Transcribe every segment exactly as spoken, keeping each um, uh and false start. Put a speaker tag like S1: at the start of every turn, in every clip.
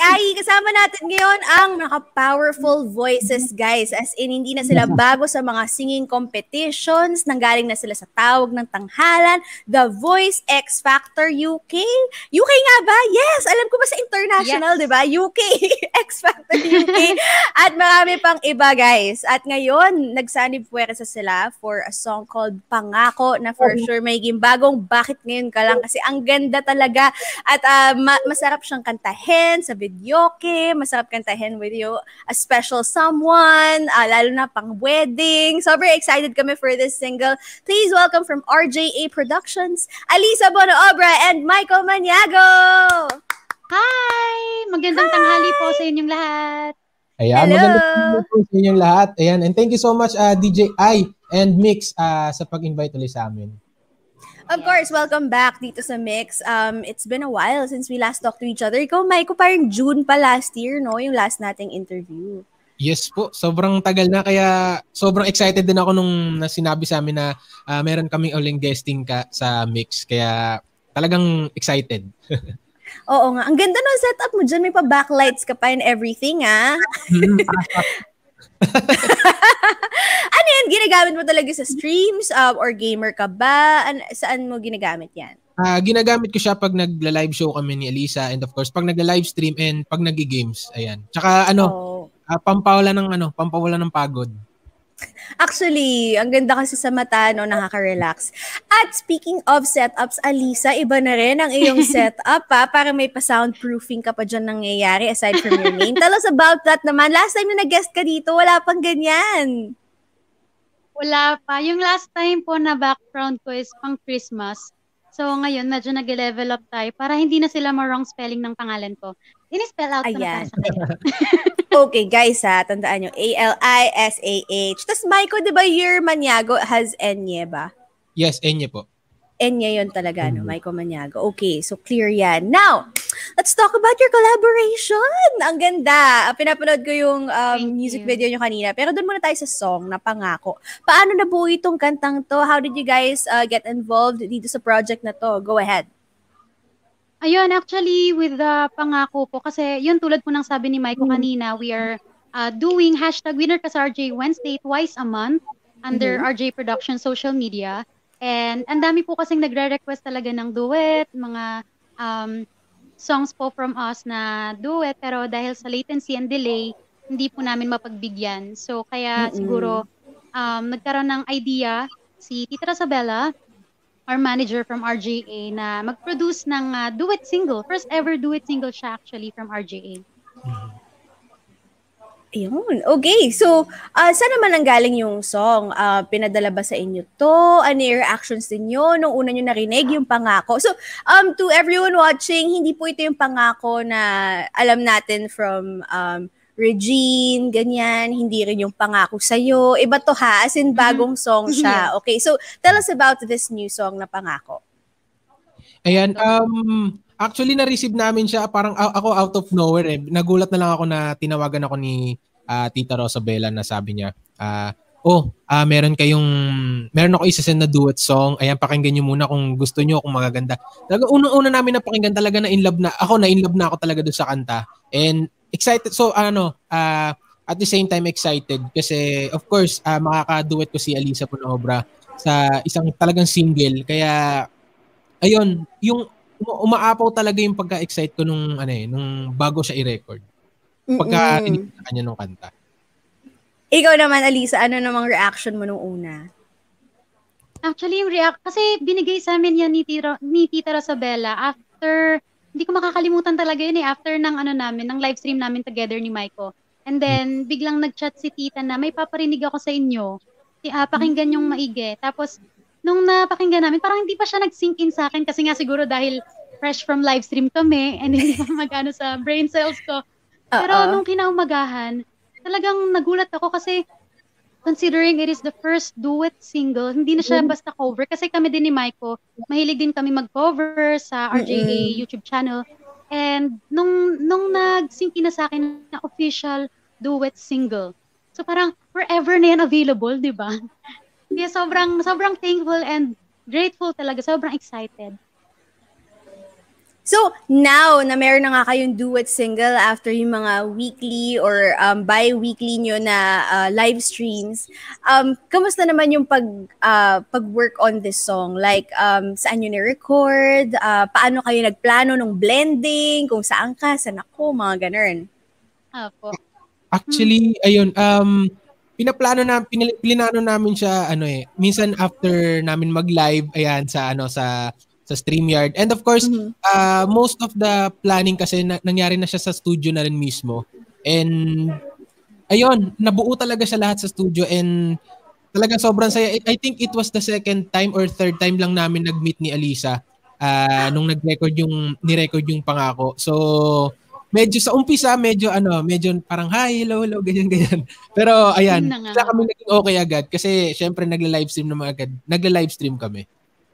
S1: Ai, kasama natin ngayon ang naka-powerful voices, guys. As in, hindi na sila bago sa mga singing competitions. Nanggaling na sila sa Tawag ng Tanghalan, The Voice, X Factor U K. U K nga ba? Yes! Alam ko ba sa international, yes. Di ba? U K, X Factor U K. At marami pang iba, guys. At ngayon, nagsanib puwersa sila for a song called Pangako na for sure may bagong bakit ngayon ka lang kasi ang ganda talaga. At uh, ma- masarap siyang kantahin sa videoke, masarap kantahin with you, a special someone, uh, lalo na pang wedding. So very excited kami for this single. Please welcome from R J A Productions, Alisa Bono-Obra and Michael Maniago!
S2: Hi! Magandang Hi! tanghali po sa inyong lahat.
S3: Ayan,
S1: Hello!
S3: Magandang tanghali po sa inyong lahat. Ayan, and thank you so much uh, D J I and Mix uh, sa pag-invite ulit sa amin.
S1: Of yes. course, welcome back dito sa Mix. Um, it's been a while since we last talked to each other. Ikaw, Maiko, parang June pa last year, no? Yung last nating interview.
S3: Yes po, sobrang tagal na kaya sobrang excited din ako nung sinabi sa amin na uh, meron kaming uling guesting ka sa Mix. Kaya talagang excited.
S1: Oo nga. Ang ganda ng setup mo dyan. May pa backlights ka pa and everything, ah. Ano yan? Ginagamit mo talaga sa streams uh, or gamer ka ba? An- saan mo ginagamit yan?
S3: Uh, ginagamit ko siya pag nagla-live show kami ni Alisa and of course pag nagla-live stream and pag nag-games. Ayan. Tsaka ano, oh. uh, pampawala ng ano, pampawala ng pagod.
S1: Actually, ang ganda kasi sa mata, no, nakaka-relax. At speaking of setups, Alisa, iba na rin ang iyong setup, pa, para may pa-soundproofing ka pa dyan nangyayari aside from your name. Tell us about that naman. Last time na nag-guest ka dito, wala pang ganyan.
S2: Wala pa. Yung last time po na background ko is pang Christmas. So ngayon, medyo nag-level up tayo para hindi na sila ma-wrong spelling ng pangalan ko. Ini-spell out ko na para sa kanya.
S1: Okay, guys, ha, tandaan nyo, A L I S A H. Tapos, Maiko, di ba, your Maniago has Enye ba?
S3: Yes, Enye po.
S1: Enye yun talaga, mm-hmm. no? Maiko Maniago. Okay, so clear yan. Now, let's talk about your collaboration. Ang ganda. Pinapanood ko yung um, music you. video nyo kanina. Pero doon muna tayo sa song na Pangako. Paano nabuo itong kantang to? How did you guys uh, get involved dito sa project na to? Go ahead.
S2: Ayun, actually, with the Pangako po, kasi yun tulad po ng sabi ni Maiko mm-hmm. kanina, we are uh, doing hashtag Winner Kas R J Wednesday twice a month under mm-hmm. R J Production social media. And ang dami po kasing nagre-request talaga ng duet, mga um, songs po from us na duet, pero dahil sa latency and delay, hindi po namin mapagbigyan. So kaya mm-hmm. siguro um, nagkaroon ng idea si Tita Rosabella, our manager from R J A, na mag-produce ng uh, duet single. First ever duet single siya actually from R J A.
S1: Ayun. Okay. So, uh, saan naman nanggaling yung song? Uh, pinadala ba sa inyo to? Ano yung reactions ninyo nung una nyo narinig yung Pangako? So, um, to everyone watching, hindi po ito yung Pangako na alam natin from um, Regine, ganyan, hindi rin yung Pangako sa'yo. Iba to ha, as in bagong song siya. Okay, so tell us about this new song na Pangako.
S3: Ayan, um, actually na-receive namin siya, parang ako out of nowhere eh. Nagulat na lang ako na tinawagan ako ni uh, Tita Rosabella na sabi niya, uh, oh, uh, meron kayong, meron ako isa-send na duet song. Ayan, pakinggan nyo muna kung gusto nyo, kung magaganda. Talaga, unang-una namin napakinggan talaga na in love na, ako na in love na ako talaga doon sa kanta. And excited, so ano, uh, at the same time excited kasi of course, uh, makaka-duet ko si Alisa Bono-Obra sa isang talagang single. Kaya, ayun, yung umaapaw talaga yung pagka-excite ko nung, ano eh, nung bago siya i-record. Pagka inig sa kanya nung kanta.
S1: Ikaw naman, Alisa, ano namang reaction mo nung una?
S2: Actually, yung react, kasi binigay sa amin yan ni, Tira, ni Tita Rosabella after, hindi ko makakalimutan talaga yun eh, after ng ano namin, ng live stream namin together ni Maiko. And then, biglang nag-chat si Tita na, may paparinig ako sa inyo, uh, pakinggan yung maigi. Tapos, nung napakinggan namin, parang hindi pa siya nag-sync in sa akin kasi nga siguro dahil fresh from live stream kami and hindi pa magano sa brain cells ko. Pero Uh-oh. nung kinaumagahan, talagang nagulat ako kasi considering it is the first duet single, hindi na siya basta cover. Kasi kami din ni Maiko, mahilig din kami mag-cover sa R J A mm-hmm. YouTube channel. And nung, nung nag-sync na sa akin na official duet single, so parang forever na yan available, di ba? Kaya sobrang, sobrang thankful and grateful talaga. Sobrang excited.
S1: So, now na meron na nga kayong duet single after yung mga weekly or um, bi-weekly nyo na uh, live streams, um, kamusta naman yung pag, uh, pag-work on this song? Like, um, saan nyo ni-record? Uh, paano kayo nagplano ng blending? Kung saan ka? Saan ako? Mga ganun.
S2: Apo.
S3: Actually, hmm. ayun, um, pinaplano na, pinil, plinano namin siya, ano eh, minsan after namin mag-live, ayan, sa, ano, sa, sa StreamYard. And of course, mm-hmm. uh, most of the planning kasi na, nangyari na siya sa studio na rin mismo. And ayun, nabuo talaga siya lahat sa studio and talaga sobrang saya. I think it was the second time or third time lang namin nag-meet ni Alisa uh, nung nag-record yung, ni-record yung Pangako. So, medyo sa umpisa, medyo ano, medyo parang hi, hello, hello, ganyan, ganyan. Pero ayan, sila kami naging okay agad kasi syempre nagla-livestream naman agad. Nagla-livestream kami.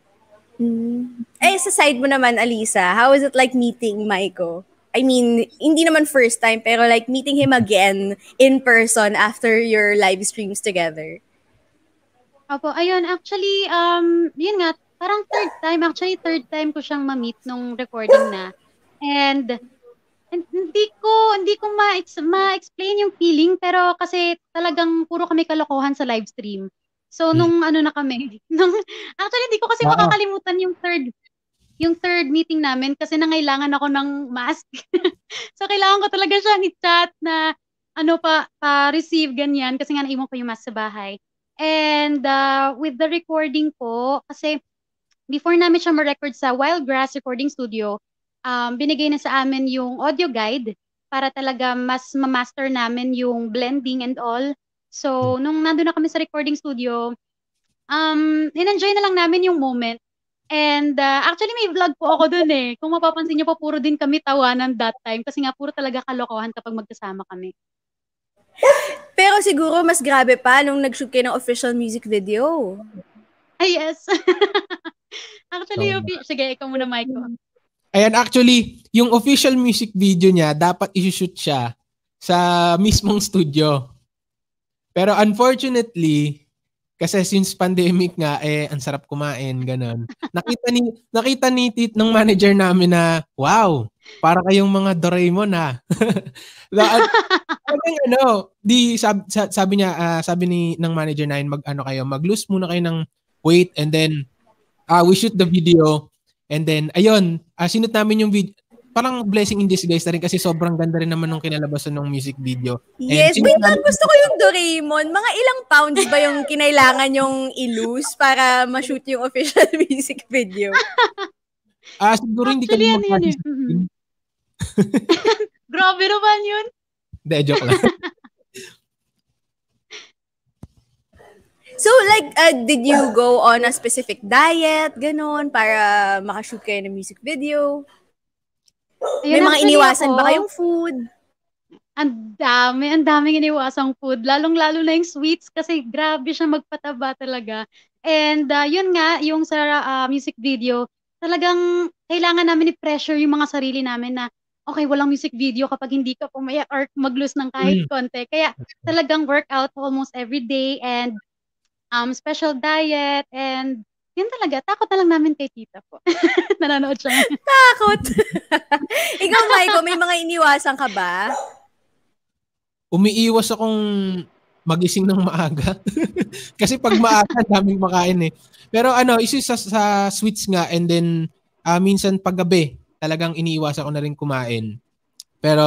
S1: Mm. Eh, sa side mo naman, Alisa, how is it like meeting Maiko? I mean, hindi naman first time, pero like meeting him again in person after your live streams together.
S2: Opo, ayun, actually, um, yun nga, parang third time, actually third time ko siyang ma-meet nung recording na. And, and hindi ko, hindi ko ma- ma-explain yung feeling, pero kasi talagang puro kami kalokohan sa live stream. So, nung ano na kami, nung, actually, hindi ko kasi wow. makakalimutan yung third, yung third meeting namin kasi nangailangan ako ng mask. So, kailangan ko talaga siyang i-chat na, ano pa, pa-receive, ganyan, kasi nga naiwan ko yung mask sa bahay. And, uh, with the recording po, kasi, before namin siya ma-record sa Wildgrass Recording Studio, um, binigay na sa amin yung audio guide para talaga mas ma-master namin yung blending and all. So, nung nandun na kami sa recording studio, um, in-enjoy na lang namin yung moment. And uh, actually, may vlog po ako dun eh. Kung mapapansin niyo po, puro din kami tawanan that time. Kasi nga, puro talaga kalokohan kapag magkasama kami.
S1: Pero siguro, mas grabe pa nung nag-shoot kayo ng official music video.
S2: Ay, yes. Actually, so, yung, sige, ikaw muna, Maiko.
S3: Ayan, actually, yung official music video niya, dapat i-shoot siya sa mismong studio. Pero unfortunately, kasi since pandemic nga, eh, ang sarap kumain, ganun. Nakita ni, nakita ni tit ng manager namin na, wow, para kayong mga Doraemon ha. Sabi ano, di, sabi, sabi niya, uh, sabi ni ng manager namin, mag, ano kayo, mag-lose muna kayo ng weight and then uh, we shoot the video. And then, ayun, uh, sinut namin yung video. Parang blessing in disguise na rin kasi sobrang ganda rin naman nung kinalabasan ng music video.
S1: Yes, wait lang, gusto ko yung Doraemon. Mga ilang pounds ba yung kinailangan yung i-lose para ma-shoot yung official music video?
S3: Ah, uh, siguro hindi kami
S2: mag-party. Mm-hmm. Grabe naman yun.
S3: Hindi, joke lang.
S1: So, like, uh, did you go on a specific diet, ganon, para makashoot kayo ng music video? Ayun, may mga iniwasan ako, ba kayong food?
S2: Ang dami, ang daming iniwasang food. Lalong-lalo na yung sweets kasi grabe siya magpataba talaga. And uh, yun nga, yung sa uh, music video, talagang kailangan namin i-pressure yung mga sarili namin na okay, walang music video kapag hindi ka pumaya or mag-lose ng kahit mm. konti. Kaya talagang workout almost every day and um, special diet and yun talaga, takot na lang namin kay tita po. Nanonood siya.
S1: Takot. Ikaw, Maiko, may mga iniwasan ka ba?
S3: Umiiwas akong magising ng maaga. Kasi pag maaga, daming makain eh. Pero ano, isi sa, sa sweets nga and then uh, minsan pag gabi, talagang iniiwasan ko na rin kumain. Pero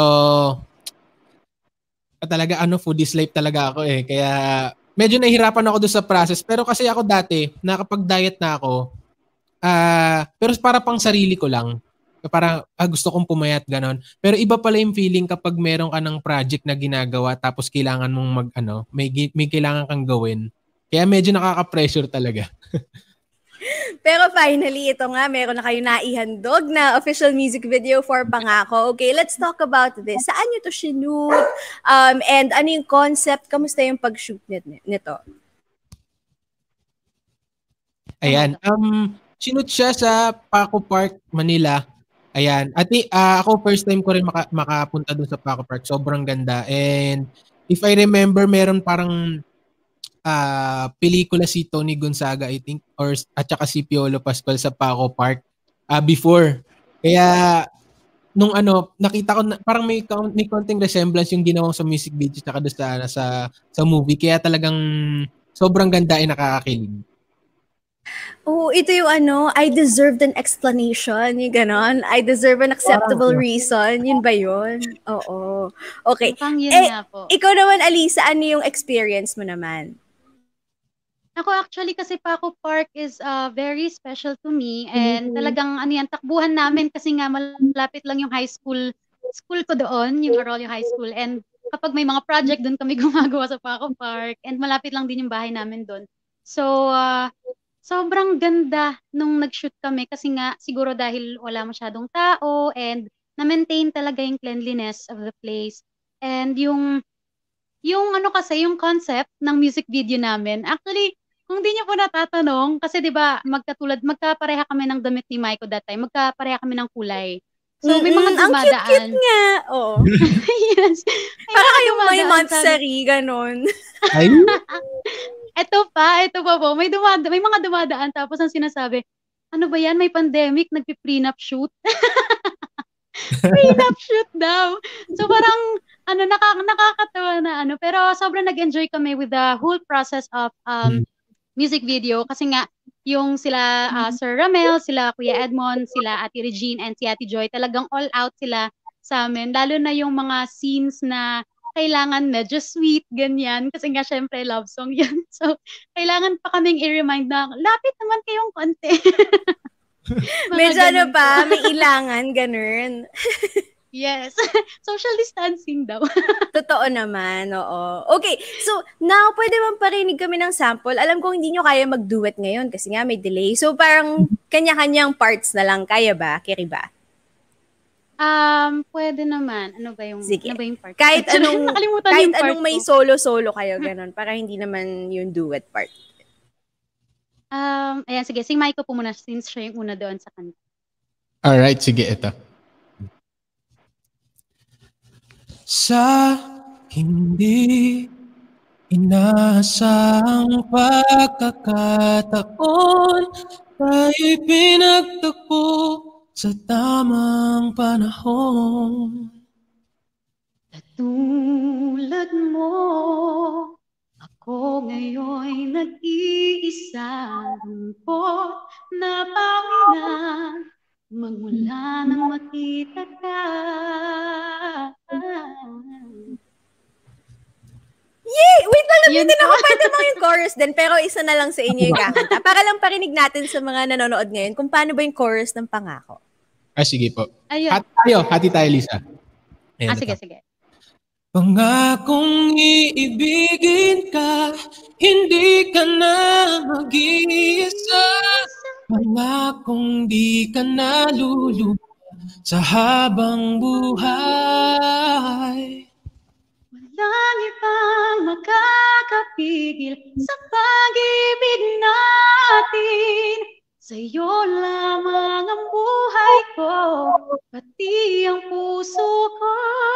S3: talaga ano, foodies life talaga ako eh. Kaya medyo nahihirapan ako doon sa process. Pero kasi ako dati, nakapag-diet na ako, uh, pero para pang sarili ko lang. Parang ah, gusto kong pumayat, ganon. Pero iba pala yung feeling kapag meron ka ng project na ginagawa tapos kailangan mong mag, ano, may, may kailangan kang gawin. Kaya medyo nakaka-pressure talaga.
S1: Pero finally, ito nga, meron na kayo naihandog na official music video for Pangako. Okay, let's talk about this. Saan nyo to shoot? Um, and ano yung concept? Kamusta yung pag-shoot nito?
S3: Ayan. Um, shoot siya sa Paco Park, Manila. Ayan. At uh, ako, first time ko rin maka- makapunta dun sa Paco Park. Sobrang ganda. And if I remember, meron parang Uh, pelikula si Tony Gonzaga, I think, or at saka si Piolo Pascual sa Paco Park uh, before. Kaya, nung ano, nakita ko, na, parang may, may konting resemblance yung ginawang sa music video tsaka doon sa, sa, sa movie. Kaya talagang sobrang ganda ay nakakakilig.
S1: Oo, ito yung ano, I deserved an explanation, yung ganon. I deserve an acceptable reason. Yun ba yun? Oo. Okay.
S2: Mukhang yun
S1: Eh,
S2: nga po.
S1: ikaw naman, Alisa, ano yung experience mo naman?
S2: Ako actually kasi Paco Park is uh, very special to me and mm-hmm. talagang ano yan, takbuhan namin kasi nga malapit lang yung high school school ko doon, yung Arroyo High School, and kapag may mga project doon kami gumagawa sa Paco Park and malapit lang din yung bahay namin doon. So, uh, sobrang ganda nung nag-shoot kami kasi nga siguro dahil wala masyadong tao and na-maintain talaga yung cleanliness of the place. And yung yung ano kasi, yung concept ng music video namin, actually, kung di niyo po natatanong, kasi di ba magkatulad, magkapareha kami ng damit ni Maiko that time, magkapareha kami ng kulay. So, may mga
S1: Mm-mm,
S2: dumadaan.
S1: ang cute-cute nga. Oo.
S2: Yes. May
S1: para
S2: mga
S1: kayong may
S2: dumadaan
S1: monthsary, ganon.
S3: Ay?
S2: Ito pa, ito pa po. May, dumada, may mga dumadaan tapos ang sinasabi, ano ba yan? May pandemic, nagpi-prenup shoot. Prenup shoot daw. So parang, ano, nakak- nakakatawa na ano. Pero sobrang nag-enjoy kami with the whole process of um music video. Kasi nga, yung sila uh, Sir Ramel, sila Kuya Edmond, sila Ate Regine, and si Ate Joy, talagang all out sila sa amin. Lalo na yung mga scenes na kailangan medyo sweet, ganyan. Kasi nga, syempre, love song yan. So, kailangan pa kaming i-remind na, lapit naman kayong konti.
S1: Medyo ano pa, may ilangan, ganun.
S2: Yes. Social distancing daw.
S1: Totoo naman, oo. Okay, so now, pwede bang parinig kami ng sample? Alam ko hindi nyo kaya mag-duet ngayon kasi nga may delay. So, parang kanya-kanyang parts na lang. Kaya ba? Kiri ba?
S2: Um, pwede naman. Ano ba yung,
S1: Sige.
S2: ano ba yung part?
S1: Kahit anong, kahit
S2: yung part
S1: anong may solo-solo kayo, ganun, para hindi naman yung duet part.
S2: Um, ayan, sige. Si Maiko po muna since siya yung una doon sa kanta.
S3: Alright, sige, ito. Sa hindi inaasang pagkakataon, tayo'y pinagtagpo sa tamang panahon.
S2: Katulad mo, ako ngayon'y nag-iisa, lungkot na pawinan, magmula nang makita ka.
S1: Yay! Wait lang, nabitin ako. Pwede mo yung chorus din, pero isa na lang sa inyo yung kakanta. Para lang parinig natin sa mga nanonood ngayon kung paano ba yung chorus ng Pangako.
S3: Ah, sige po.
S2: Ayun.
S3: Hati tayo, hati tayo, Lisa.
S2: Ayan, ah, sige, sige.
S3: Pangakong iibigin ka, hindi ka na mag-iisa. Pangakong di ka na luluha sa habang buhay.
S2: Walang ibang makakapigil sa pag-ibig natin. Sa'yo lamang ang buhay ko, pati ang puso ko.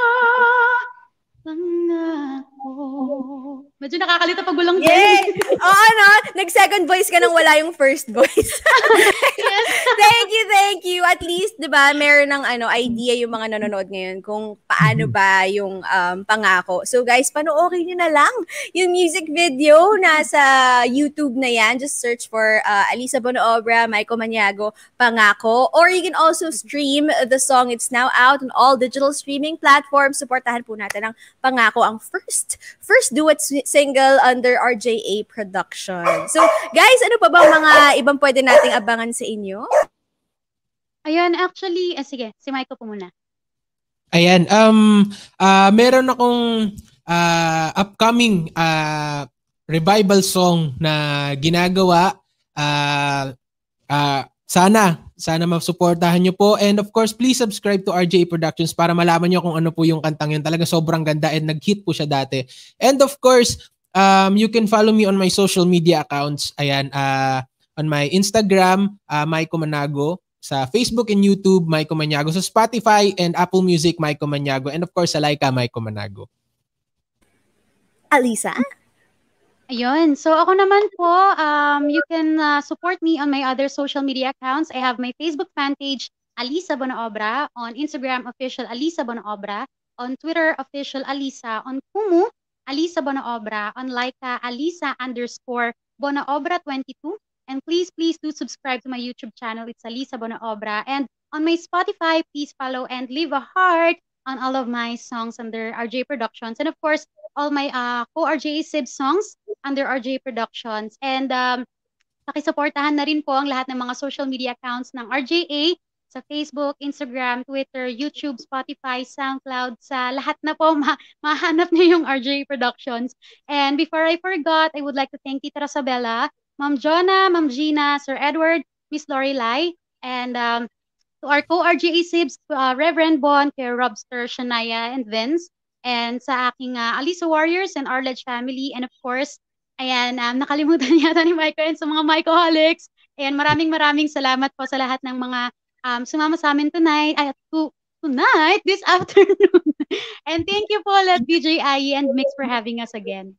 S2: Pangako. Medyo nakakalito pag walang
S1: Yay! Oo, ano? Nag-second voice ka nang wala yung first voice.
S2: Yes.
S1: Thank you, thank you. At least, di ba, meron ng ano, idea yung mga nanonood ngayon kung paano ba yung um, Pangako. So guys, panoorin nyo na lang yung music video. Nasa YouTube na yan. Just search for uh, Alisa Bonoobra, Maiko Maniago, Pangako. Or you can also stream the song. It's now out on all digital streaming platforms. Supportahan po natin ang Pangako, ang first first duet single under R J A Production. So, guys, ano pa bang mga ibang pwede nating abangan sa inyo?
S2: Ayan, actually, eh, sige, si Maiko po muna.
S3: Ayan, um, uh, meron akong uh, upcoming uh, revival song na ginagawa. Uh, uh, sana, sana masuportahan nyo po. And of course, please subscribe to R J A Productions para malaman nyo kung ano po yung kantang yun. Talaga sobrang ganda and nag-hit po siya dati. And of course, um, you can follow me on my social media accounts. Ayan, uh, on my Instagram, uh, Maiko Manago. Sa Facebook and YouTube, Maiko Maniago. Sa Spotify and Apple Music, Maiko Maniago. And of course, sa Laika, Maiko Manago.
S1: Alisa?
S2: Ayun. So ako naman po, um, you can uh, support me on my other social media accounts. I have my Facebook fan page, Alisa Bonaobra, on Instagram official Alisa Bonaobra, on Twitter official Alisa, on Kumu Alisa Bonaobra, on Laika Alisa underscore Bonaobra twenty-two. And please, please do subscribe to my YouTube channel. It's Alisa Bonaobra. And on my Spotify, please follow and leave a heart on all of my songs under R J Productions. And of course, all my uh, co-R J A Sib songs under R J Productions. And um, pakisuportahan na rin po ang lahat ng mga social media accounts ng R J A sa Facebook, Instagram, Twitter, YouTube, Spotify, SoundCloud, sa lahat na po ma- mahanap niyo yung R J Productions. And before I forgot, I would like to thank Tita Rosabella, Ma'am Jonah, Ma'am Gina, Sir Edward, Miss Lorelai, and um, to our co-R J A Sibs, uh, Reverend Bon, kay Robster, Shania, and Vince, and sa aking uh, Alisa Warriors and Arledge family, and of course, ayan, um, nakalimutan yata ni Maiko and sa mga Maikoholics. Ayan, maraming maraming salamat po sa lahat ng mga um, sumama sa amin tonight, ay, to, tonight, this afternoon. And thank you po ulit, B J I E and Mix, for having us again.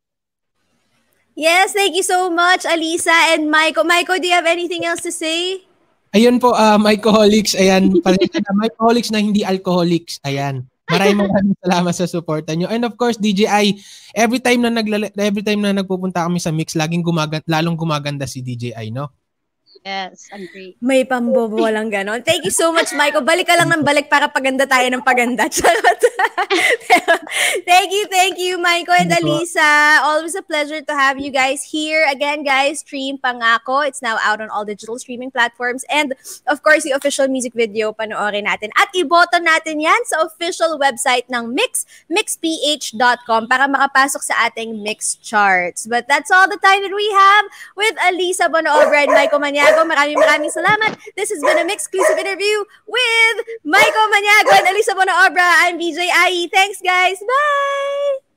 S1: Yes, thank you so much, Alisa and Maiko. Maiko, do you have anything else to say?
S3: Ayun po, uh, Maikoholics. Ayan, Maikoholics na hindi alcoholics. Ayan. Maraming maraming salamat sa suporta nyo. And of course, D J I, every time na naglala- every time na nagpupunta kami sa Mix, laging gumaganda, lalong gumaganda si D J I, no?
S2: Yes, agree.
S1: May pambobo walang ganon. Thank you so much, Maiko. Balik ka lang ng balik para paganda tayo ng paganda. Charot. Thank you, thank you, Maiko and Alisa. Always a pleasure to have you guys here. Again, guys, stream Pangako. It's now out on all digital streaming platforms. And, of course, yung official music video, panoorin natin. At iboto natin yan sa official website ng Mix, mix p h dot com para makapasok sa ating Mix charts. But that's all the time that we have with Alisa Bonaobra and Maiko Maniago. Maraming maraming salamat. This has been a Mix-exclusive interview with Maiko Maniago and Alisa Bonaobra. I'm B J I E. Thanks, guys. Bye!